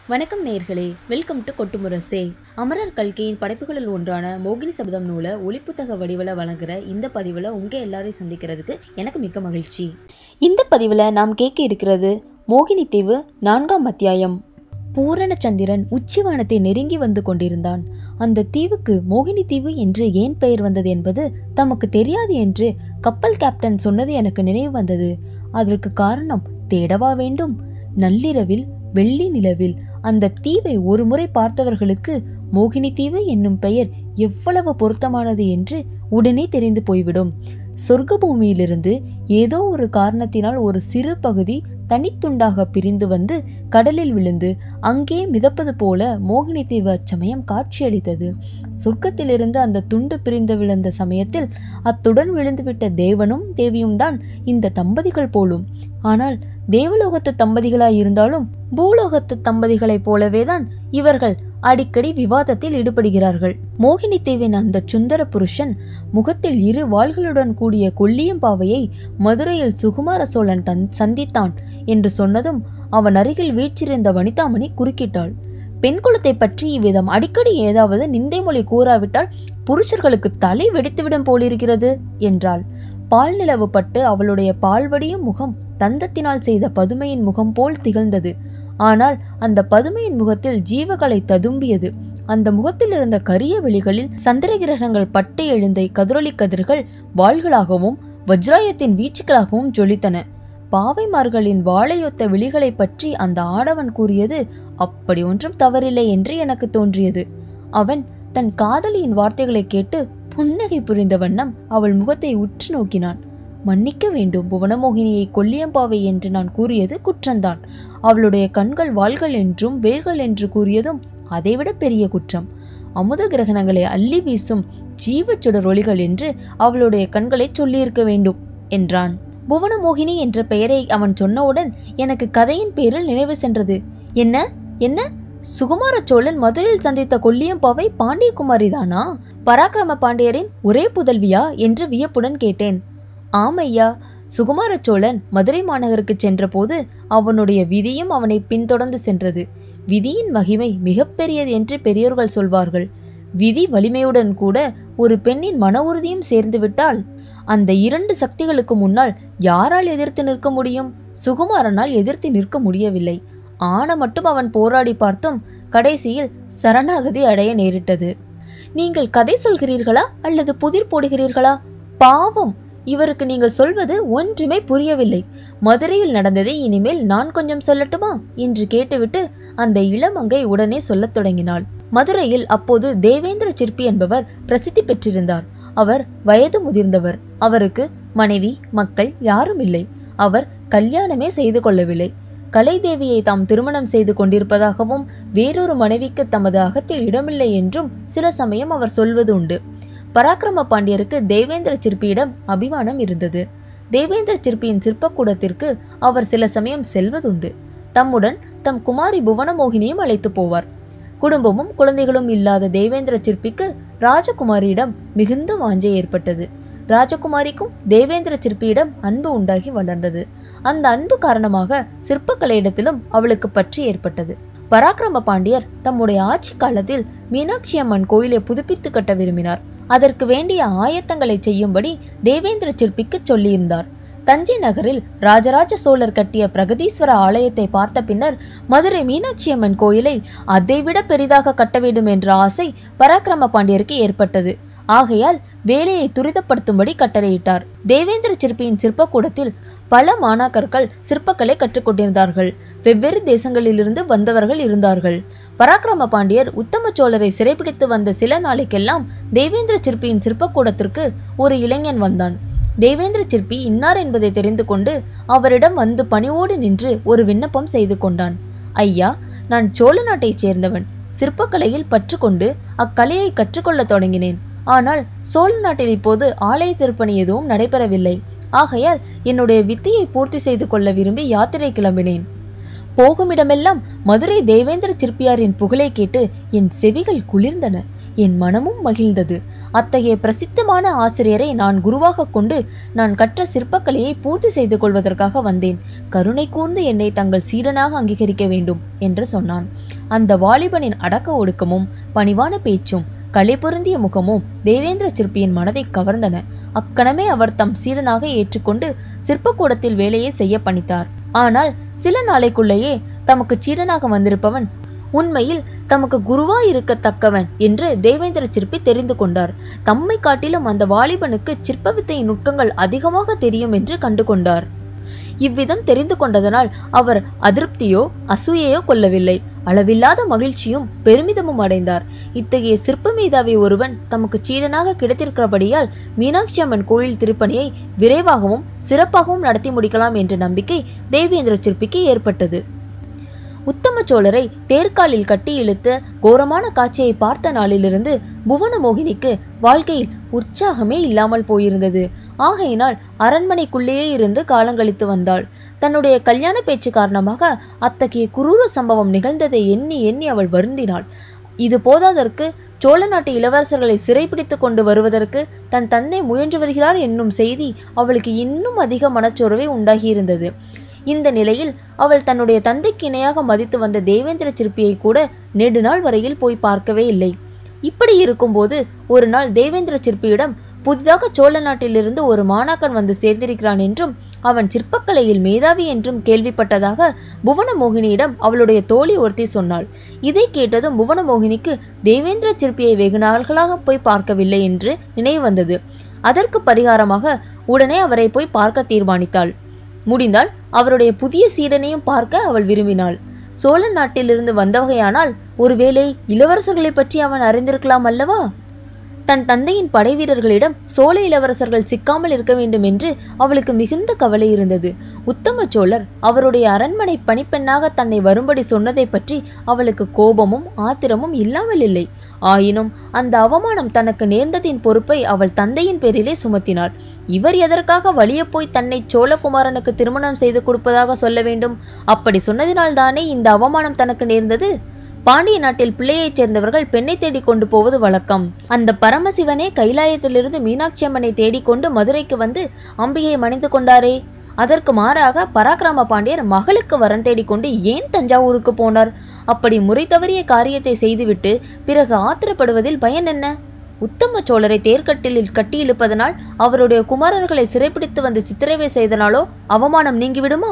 வணக்கம் நேயர்களே, welcome to கொட்டுமுரசே. அமரர் கல்கியின் படைப்புகளில் ஒன்றான மோகினி சபதம் நூலை ஒளிப்புத்தக வடிவில் வழங்குற இந்த பதிவில் உங்கள் எல்லாரையும் சந்திக்கிறதுக்கு எனக்கு மிக்க மகிழ்ச்சி. இந்த பதிவில் நாம் கேட்க இருக்கிறது மோகினி தீவு 4ஆம் அத்தியாயம். பூரணச்சந்திரன் உச்சிவானத்தை நெருங்கி வந்து கொண்டிருந்தான். அந்த தீவுக்கு மோகினி தீவு என்று ஏன் பெயர் வந்தது என்பது தமக்கு தெரியாது என்று கப்பல் கேப்டன் சொன்னது எனக்கு நினைவு வந்தது. அதற்கு காரணம் தேடவா வேண்டும்? நள்ளிரவில் வெள்ளி நிலவில் அந்த தீவை ஒரு முறை பார்த்தவர்களுக்கு மோகினி தீவு என்னும் பெயர் எவ்வளவு பொருத்தமானது என்று உடனே தெரிந்து போய்விடும். சொர்க்க பூமியிலிருந்து ஏதோ ஒரு காரணத்தினால் ஒரு சிறு பகுதி தனித்துண்டாக பிரிந்து வந்து கடலில் விழுந்து அங்கே மிதப்பது போல மோகினி தீவு அச்சமயம் காட்சியளித்தது. சொர்க்கத்திலிருந்து அந்த துண்டு பிரிந்து விழுந்த சமயத்தில் அத்துடன் விழுந்துவிட்ட தேவனும் தேவியும் தான் இந்த தம்பதிகள் போலும். ஆனால் தேவலோகத்து தம்பதிகளாய் இருந்தாலும் பூலோகத்து தம்பதிகளைப் போலவேதான் இவர்கள் அடிக்கடி விவாதத்தில் ஈடுபடுகிறார்கள். மோகினி தீவின் அந்த சுந்தர புருஷன் முகத்தில் 2 வாள்களுடன் கூடிய கொல்லியம்பாவையை மதுரையில் சுகுமார சோழன் சந்தித்தான் என்று சொன்னதும் அவன் அருகில் வீற்றிருந்த வனிதாமணி குறுக்கிட்டாள். பெண் குலத்தை பற்றி இவ்விதம் அடிக்கடி ஏதாவது நிந்தை மொழி கூறாவிட்டால் புருஷர்களுக்கு தலை வெடித்துவிடும் போலிருக்கிறது என்றாள். பால் நிலவு பட்டு அவளுடைய பால்வடியும் முகம் தந்தத்தினால் செய்த பதுமையின் முகம் போல் திகழ்ந்தது. ஆனால் அந்த பதுமையின் முகத்தில் ஜீவகலை ததும்பியது. அந்த முகத்தில் இருந்த கரிய வெளிகளில் சந்திர கிரகங்கள் பட்டு எழுந்த கதிரொலி கதிர்கள் வாள்களாகவும் வஜ்ராயத்தின் வீச்சுகளாகவும் ஜொலித்தன. பாவைமார்களின் வாழையொத்த விழிகளை பற்றி அந்த ஆடவன் கூறியது அப்படி ஒன்றும் தவறில்லை என்று எனக்கு தோன்றியது. அவன் தன் காதலியின் வார்த்தைகளை கேட்டு புன்னகை புரிந்த வண்ணம் அவள் முகத்தை உற்று நோக்கினான். மன்னிக்க வேண்டும், புவனமோகினியை கொல்லியம்பாவை என்று நான் கூறியது குற்றம்தான். அவளுடைய கண்கள் வாள்கள் என்றும் வேர்கள் என்று கூறியதும் அதைவிட பெரிய குற்றம். அமுத கிரகணங்களை அள்ளி வீசும் ஜீவச்சுடர் ஒளிகள் என்று அவளுடைய கண்களை சொல்லியிருக்க வேண்டும் என்றான். புவனமோகினி என்ற பெயரை அவன் சொன்னவுடன் எனக்கு கதையின் பேரில் நினைவு சென்றது. என்ன என்ன சுகுமார சோழன் மதுரையில் சந்தித்த கொல்லியம்பாவை பாண்டியகுமாரி தானா? பராக்கிரம பாண்டியரின் ஒரே புதல்வியா என்று வியப்புடன் கேட்டேன். ஆமையா, சுகுமார சோழன் மதுரை மாநகருக்கு சென்ற போது அவனுடைய விதியும் அவனை பின்தொடர்ந்து சென்றது. விதியின் மகிமை மிகப்பெரியது என்று பெரியோர்கள் சொல்வார்கள். விதி வலிமையுடன் கூட ஒரு பெண்ணின் மன உறுதியும் சேர்ந்துவிட்டால் அந்த 2 சக்திகளுக்கு முன்னால் யாரால் எதிர்த்து நிற்க முடியும்? சுகுமாரனால் எதிர்த்து நிற்க முடியவில்லை. ஆன மட்டும் அவன் போராடி பார்த்தும் கடைசியில் சரணாகதி அடைய நேரிட்டது. நீங்கள் கதை சொல்கிறீர்களா அல்லது புதிர் போடுகிறீர்களா? பாவம், இவருக்கு நீங்கள் சொல்வது ஒன்றுமே புரியவில்லை. மதுரையில் நடந்ததை இனிமேல் நான் கொஞ்சம் சொல்லட்டுமா என்று கேட்டுவிட்டு அந்த இளமங்கை உடனே சொல்லத் தொடங்கினாள். மதுரையில் அப்போது தேவேந்திர சிற்பி என்பவர் பிரசித்தி பெற்றிருந்தார். அவர் வயது முதிர்ந்தவர். அவருக்கு மனைவி மக்கள் யாரும் இல்லை. அவர் கல்யாணமே செய்து கொள்ளவில்லை. கலைதேவியை தாம் திருமணம் செய்து கொண்டிருப்பதாகவும் வேறொரு மனைவிக்கு தமது அகத்தில் இடமில்லை என்றும் சில சமயம் அவர் சொல்வது உண்டு. பராக்கிரம பாண்டியருக்கு தேவேந்திர சிற்பியிடம் அபிமானம் இருந்தது. தேவேந்திர சிற்பியின் சிற்பக்கூடத்திற்கு அவர் சில சமயம் செல்வதுண்டு. தம்முடன் தம் குமாரி புவனமோகினியும் அழைத்து போவார். குடும்பமும் குழந்தைகளும் இல்லாத தேவேந்திர சிற்பிக்கு ராஜகுமாரியிடம் மிகுந்த வாஞ்சை ஏற்பட்டது. ராஜகுமாரிக்கும் தேவேந்திர சிற்பியிடம் அன்பு உண்டாகி வளர்ந்தது. அந்த அன்பு காரணமாக சிற்பக்கலையிடத்திலும் அவளுக்கு பற்றி ஏற்பட்டது. பராக்கிரம பாண்டியர் தம்முடைய ஆட்சி காலத்தில் மீனாட்சி அம்மன் கோயிலை புதுப்பித்து கட்ட விரும்பினார். அதற்கு வேண்டிய ஆயத்தங்களை செய்யும்படி தேவேந்திர சிற்பிக்கு சொல்லியிருந்தார். தஞ்சை நகரில் ராஜராஜ சோழர் கட்டிய பிரகதீஸ்வர ஆலயத்தை பார்த்த பின்னர் மதுரை மீனாட்சி அம்மன் கோயிலை அதைவிட பெரிதாக கட்ட வேண்டும் என்ற ஆசை பராக்கிரம பாண்டியருக்கு ஏற்பட்டது. ஆகையால் வேலையை துரிதப்படுத்தும்படி கட்டளையிட்டார். தேவேந்திர சிற்பியின் சிற்பக்கூடத்தில் பல மாணாக்கர்கள் சிற்பக்கலை கற்றுக்கொண்டிருந்தார்கள். வெவ்வேறு தேசங்களிலிருந்து வந்தவர்கள் இருந்தார்கள். பராக்கிரம பாண்டியர் உத்தம சோழரை சிறைப்பிடித்து வந்த சில நாளைக்கெல்லாம் தேவேந்திர சிற்பியின் சிற்பக்கூடத்திற்கு ஒரு இளைஞன் வந்தான். தேவேந்திர சிற்பி இன்னார் என்பதை தெரிந்து கொண்டு அவரிடம் வந்து பணிவோடு நின்று ஒரு விண்ணப்பம் செய்து கொண்டான். ஐயா, நான் சோழ நாட்டைச் சேர்ந்தவன். சிற்பக்கலையில் பற்று கொண்டு அக்கலையை கற்றுக்கொள்ள தொடங்கினேன். ஆனால் சோழ நாட்டில் இப்போது ஆலய திருப்பணி எதுவும் நடைபெறவில்லை. ஆகையால் என்னுடைய வித்தையை பூர்த்தி செய்து கொள்ள விரும்பி யாத்திரை கிளம்பினேன். போகுமிடமெல்லாம் மதுரை தேவேந்திர சிற்பியாரின் புகழை கேட்டு என் செவிகள் குளிர்ந்தன. என் மனமும் மகிழ்ந்தது. அத்தகைய பிரசித்தமான ஆசிரியரை நான் குருவாக கொண்டு நான் கற்ற சிற்பக்கலையை பூர்த்தி செய்து கொள்வதற்காக வந்தேன். கருணை கூர்ந்து என்னை தங்கள் சீடனாக அங்கீகரிக்க வேண்டும் என்று சொன்னான். அந்த வாலிபனின் அடக்க ஒடுக்கமும் பணிவான பேச்சும் கலை பொருந்திய முகமும் தேவேந்திர சிற்பியின் மனதை கவர்ந்தன. அக்கணமே அவர் தம் சீடனாக ஏற்றுக்கொண்டு சிற்பக்கூடத்தில் வேலையை செய்ய பணித்தார். ஆனால் சில நாளைக்குள்ளேயே தமக்கு சீடனாக வந்திருப்பவன் உண்மையில் தமக்கு குருவாயிருக்கத்தக்கவன் என்று தேவேந்திர சிற்பி தெரிந்து கொண்டார். தம்மை காட்டிலும் அந்த வாலிபனுக்கு சிற்பவித்தையின் நுட்பங்கள் அதிகமாக தெரியும் என்று கண்டு கொண்டார். இவ்விதம் தெரிந்து கொண்டதனால் அவர் அதிருப்தியோ அசூயையோ கொள்ளவில்லை, அளவில்லாத மகிழ்ச்சியும் பெருமிதமும் அடைந்தார். இத்தகைய சிற்ப மேதாவி ஒருவன் தமக்கு சீடனாக கிடைத்திருக்கிறபடியால் மீனாட்சி அம்மன் கோயில் திருப்பணியை விரைவாகவும் சிறப்பாகவும் நடத்தி முடிக்கலாம் என்ற நம்பிக்கை தேவேந்திர சிற்பிக்கு ஏற்பட்டது. உத்தம சோழரை தேர்காலில் கட்டி இழுத்த கோரமான காட்சியை பார்த்த நாளிலிருந்து புவனமோகினிக்கு வாழ்க்கையில் உற்சாகமே இல்லாமல் போயிருந்தது. ஆகையினால் அரண்மனைக்குள்ளேயே இருந்து காலங்கழித்து வந்தாள். தன்னுடைய கல்யாண பேச்சு காரணமாக அத்தகைய குரூர சம்பவம் நிகழ்ந்ததை எண்ணி எண்ணி அவள் வருந்தினாள். இது போதாதற்கு சோழ நாட்டு இளவரசர்களை சிறைப்பிடித்து கொண்டு வருவதற்கு தன் தந்தை முயன்று வருகிறார் என்னும் செய்தி அவளுக்கு இன்னும் அதிக மனச்சோர்வை உண்டாகியிருந்தது. இந்த நிலையில் அவள் தன்னுடைய தந்தைக்கு இணையாக மதித்து வந்த தேவேந்திர சிற்பியை கூட நெடுநாள் வரையில் போய் பார்க்கவே இல்லை. இப்படி இருக்கும்போது ஒரு நாள் தேவேந்திர சிற்பியிடம் புதிதாக சோழ நாட்டிலிருந்து ஒரு மாணாக்கன் வந்து சேர்ந்திருக்கிறான் என்றும் அவன் சிற்பக்கலையில் மேதாவி என்றும் கேள்விப்பட்டதாக புவனமோகினியிடம் அவளுடைய தோழி ஒருத்தி சொன்னாள். இதை கேட்டதும் புவனமோகினிக்கு தேவேந்திர சிற்பியை வெகு நாள்களாக போய் பார்க்கவில்லை என்று நினைவு வந்தது. அதற்கு பரிகாரமாக உடனே அவரை போய் பார்க்க தீர்மானித்தாள். முடிந்தால் அவருடைய புதிய சீடனையும் பார்க்க அவள் விரும்பினாள். சோழ நாட்டிலிருந்து வந்தவகையானால் ஒருவேளை இளவரசர்களை பற்றி அவன் அறிந்திருக்கலாம் அல்லவா? தன் தந்தையின் படை வீரர்களிடம் சோழ இளவரசர்கள் சிக்காமல் இருக்க வேண்டும் என்று அவளுக்கு மிகுந்த கவலை இருந்தது. உத்தம சோழர் அவருடைய அரண்மனை பணிப்பெண்ணாக தன்னை வரும்படி சொன்னதை பற்றி அவளுக்கு கோபமும் ஆத்திரமும் இல்லாமல் இல்லை. ஆயினும் அந்த அவமானம் தனக்கு நேர்ந்ததின் பொறுப்பை அவள் தந்தையின் பேரிலே சுமத்தினாள். இவர் எதற்காக வலிய போய் தன்னை சோழகுமாரனுக்கு திருமணம் செய்து கொடுப்பதாக சொல்ல வேண்டும்? அப்படி சொன்னதினால்தானே இந்த அவமானம் தனக்கு நேர்ந்தது. பாண்டிய நாட்டில் பிள்ளையைச் சேர்ந்தவர்கள் பெண்ணை தேடி கொண்டு போவது வழக்கம். அந்த பரமசிவனே கைலாயத்திலிருந்து மீனாட்சி அம்மனை தேடிக்கொண்டு மதுரைக்கு வந்து அம்பிகையை மணிந்து கொண்டாரே. அதற்கு மாறாக பராக்கிரம பாண்டியர் மகளுக்கு வரன் தேடிக்கொண்டு ஏன் தஞ்சாவூருக்கு போனார்? அப்படி முறை தவறிய காரியத்தை செய்துவிட்டு பிறகு ஆத்திரப்படுவதில் பயன் என்ன? உத்தம சோழரை தேர்கட்டிலில் கட்டி இழுப்பதனால் அவருடைய குமாரர்களை சிறைப்பிடித்து வந்து சித்திரவை செய்தனாலோ அவமானம் நீங்கிவிடுமா?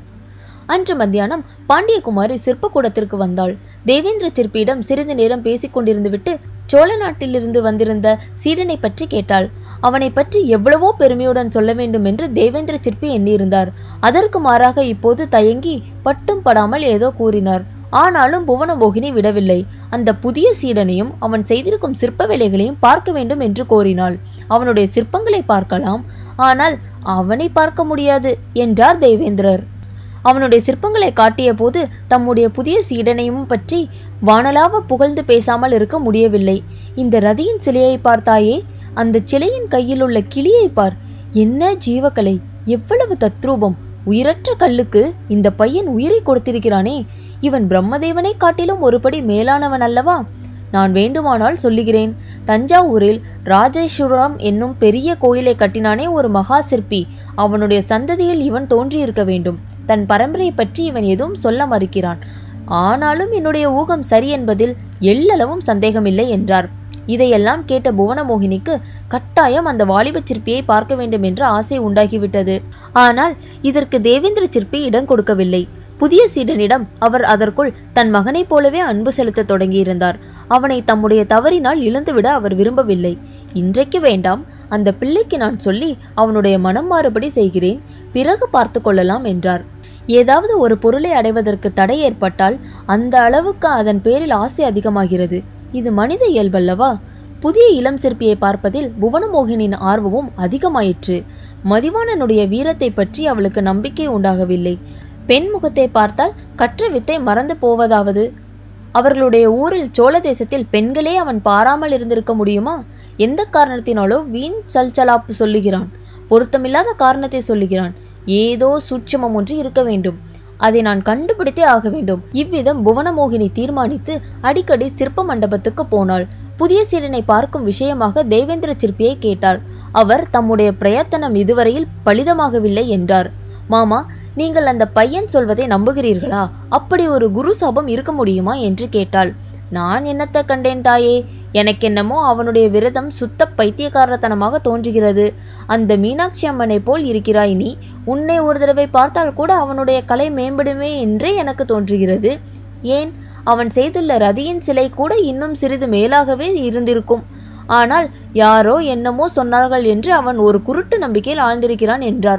அன்று மத்தியானம் பாண்டியகுமாரி சிற்பக்கூடத்திற்கு வந்தாள். தேவேந்திர சிற்பியிடம் சிறிது நேரம் பேசிக் கொண்டிருந்து விட்டு சோழ நாட்டிலிருந்து வந்திருந்த சீடனை பற்றி கேட்டாள். அவனை பற்றி எவ்வளவோ பெருமையுடன் சொல்ல வேண்டும் என்று தேவேந்திர சிற்பி எண்ணியிருந்தார். அதற்கு மாறாக இப்போது தயங்கி பட்டும் படாமல் ஏதோ கூறினார். ஆனாலும் புவனமோகினி விடவில்லை. அந்த புதிய சீடனையும் அவன் செய்திருக்கும் சிற்ப வேலைகளையும் பார்க்க வேண்டும் என்று கோரினாள். அவனுடைய சிற்பங்களை பார்க்கலாம், ஆனால் அவனை பார்க்க முடியாது என்றார் தேவேந்திரர். அவனுடைய சிற்பங்களை காட்டிய போது தம்முடைய புதிய சீடனையும் பற்றி வானலாவ புகழ்ந்து பேசாமல் இருக்க முடியவில்லை. இந்த ரதியின் சிலையை பார்த்தாயே, அந்த சிலையின் கையில் உள்ள கிளியை பார், என்ன ஜீவக்கலை, எவ்வளவு தத்ரூபம்! உயிரற்ற கல்லுக்கு இந்த பையன் உயிரை கொடுத்திருக்கிறானே, இவன் பிரம்மதேவனை காட்டிலும் ஒருபடி மேலானவன் அல்லவா? நான் வேண்டுமானால் சொல்லுகிறேன், தஞ்சாவூரில் ராஜேஸ்வரம் என்னும் பெரிய கோயிலை கட்டினானே ஒரு மகா சிற்பி, அவனுடைய சந்ததியில் இவன் தோன்றியிருக்க வேண்டும். தன் பரம்பரை பற்றி இவன் எதுவும் சொல்ல மறுக்கிறான். ஆனாலும் என்னுடைய ஊகம் சரி என்பதில் எள்ளளவும் சந்தேகமில்லை என்றார். இதையெல்லாம் கேட்ட புவனமோகினிக்கு கட்டாயம் அந்த வாலிப சிற்பியை பார்க்க வேண்டும் என்ற ஆசை உண்டாகிவிட்டது. ஆனால் இதற்கு தேவேந்திர சிற்பி இடம் கொடுக்கவில்லை. புதிய சீடனிடம் அவர் அதற்குள் தன் மகனைப் போலவே அன்பு செலுத்த தொடங்கியிருந்தார். அவனை தம்முடைய தவறினால் இழந்துவிட அவர் விரும்பவில்லை. இன்றைக்கு வேண்டாம், அந்த பிள்ளைக்கு நான் சொல்லி அவனுடைய மனம் மாறுபடி செய்கிறேன், பிறகு பார்த்து கொள்ளலாம் என்றார். ஏதாவது ஒரு பொருளை அடைவதற்கு தடை ஏற்பட்டால் அந்த அளவுக்கு அதன் பேரில் ஆசை அதிகமாகிறது. இது மனித இயல்பல்லவா? புதிய இளம் சிற்பியை பார்ப்பதில் புவனமோகினின் ஆர்வமும் அதிகமாயிற்று. மதிவாணனுடைய வீரத்தை பற்றி அவளுக்கு நம்பிக்கை உண்டாகவில்லை. பெண் முகத்தை பார்த்தால் கற்ற வித்தை மறந்து போவதாவது? அவர்களுடைய ஊரில் சோழ தேசத்தில் பெண்களே அவன் பாராமல் இருந்திருக்க முடியுமா? எந்த காரணத்தினாலோ வீண் சல்சலாப்பு சொல்லுகிறான், பொருத்தமில்லாத காரணத்தை சொல்லுகிறான். ஏதோ சூட்சமம் ஒன்று இருக்க வேண்டும், அதை நான் கண்டுபிடித்தே ஆக வேண்டும். இவ்விதம் புவனமோகினி தீர்மானித்து அடிக்கடி சிற்ப மண்டபத்துக்கு போனாள். புதிய சீடனை பார்க்கும் விஷயமாக தேவேந்திர சிற்பியை கேட்டாள். அவர் தம்முடைய பிரயத்தனம் இதுவரையில் பலிதமாகவில்லை என்றார். மாமா, நீங்கள் அந்த பையன் சொல்வதை நம்புகிறீர்களா? அப்படி ஒரு குரு சாபம் இருக்க முடியுமா என்று கேட்டாள். நான் என்னத்தை கண்டேன் தாயே, எனக்கென்னமோ அவனுடைய விரதம் சுத்த பைத்தியக்காரத்தனமாக தோன்றுகிறது. அந்த மீனாட்சி அம்மனை போல் இருக்கிறாய் நீ. உன்னை ஒரு தடவை பார்த்தால் கூட அவனுடைய கலை மேம்படுமே என்றே எனக்கு தோன்றுகிறது. ஏன், அவன் செய்துள்ள ரதியின் சிலை கூட இன்னும் சிறிது மேலாகவே இருந்திருக்கும். ஆனால் யாரோ என்னமோ சொன்னார்கள் என்று அவன் ஒரு குருட்டு நம்பிக்கையில் ஆழ்ந்திருக்கிறான் என்றார்.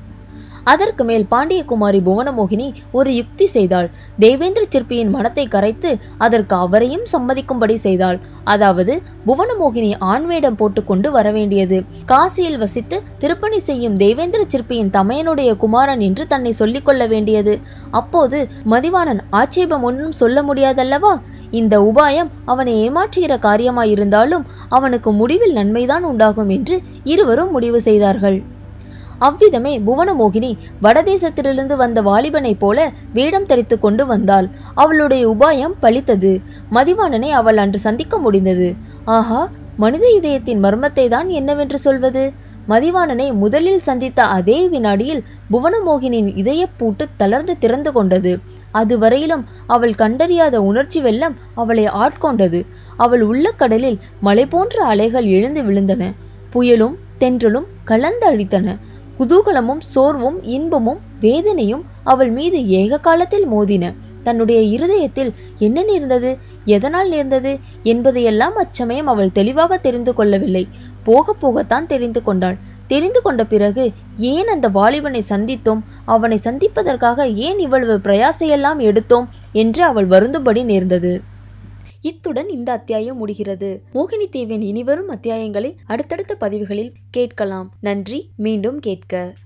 அதற்கு மேல் பாண்டியகுமாரி புவனமோகினி ஒரு யுக்தி செய்தாள். தேவேந்திர சிற்பியின் மனத்தை கரைத்து அதற்கு அவரையும் சம்மதிக்கும்படி செய்தாள். அதாவது புவனமோகினி ஆண்வேடம் போட்டுக்கொண்டு வரவேண்டியது. காசியில் வசித்து திருப்பணி செய்யும் தேவேந்திர சிற்பியின் தமையனுடைய குமாரன் என்று தன்னை சொல்லிக்கொள்ள வேண்டியது. அப்போது மதிவாணன் ஆட்சேபம் ஒன்றும் சொல்ல முடியாதல்லவா? இந்த உபாயம் அவனை ஏமாற்றுகிற காரியமாயிருந்தாலும் அவனுக்கு முடிவில் நன்மைதான் உண்டாகும் என்று இருவரும் முடிவு செய்தார்கள். அவ்விதமே புவனமோகினி வடதேசத்திலிருந்து வந்த வாலிபனைப் போல வேடம் தரித்து கொண்டு வந்தாள். அவளுடைய உபாயம் பலித்தது. மதிவாணனை அவள் அன்று சந்திக்க முடிந்தது. ஆஹா, மனித இதயத்தின் மர்மத்தை தான் என்னவென்று சொல்வது? மதிவாணனை முதலில் சந்தித்த அதே வினாடியில் புவனமோகினின் இதயப்பூட்டு தளர்ந்து திறந்து கொண்டது. அதுவரையிலும் அவள் கண்டறியாத உணர்ச்சி வெள்ளம் அவளை ஆட்கொண்டது. அவள் உள்ள கடலில் மலை போன்ற அலைகள் எழுந்து விழுந்தன. புயலும் தென்றலும் கலந்து அழித்தன. குதூகலமும் சோர்வும் இன்பமும் வேதனையும் அவள் மீது ஏக காலத்தில் மோதின. தன்னுடைய இருதயத்தில் என்ன நேர்ந்தது, எதனால் நேர்ந்தது என்பதையெல்லாம் அச்சமயம் அவள் தெளிவாக தெரிந்து கொள்ளவில்லை. போக போகத்தான் தெரிந்து கொண்டாள். தெரிந்து கொண்ட பிறகு ஏன் அந்த வாலிபனை சந்தித்தோம், அவனை சந்திப்பதற்காக ஏன் இவ்வளவு பிரயாசையெல்லாம் எடுத்தோம் என்று அவள் வருந்தும்படி நேர்ந்தது. இத்துடன் இந்த அத்தியாயம் முடிகிறது. மோகினி தீவின் இனிவரும் அத்தியாயங்களை அடுத்தடுத்த பதிவுகளில் கேட்கலாம். நன்றி. மீண்டும் கேட்க.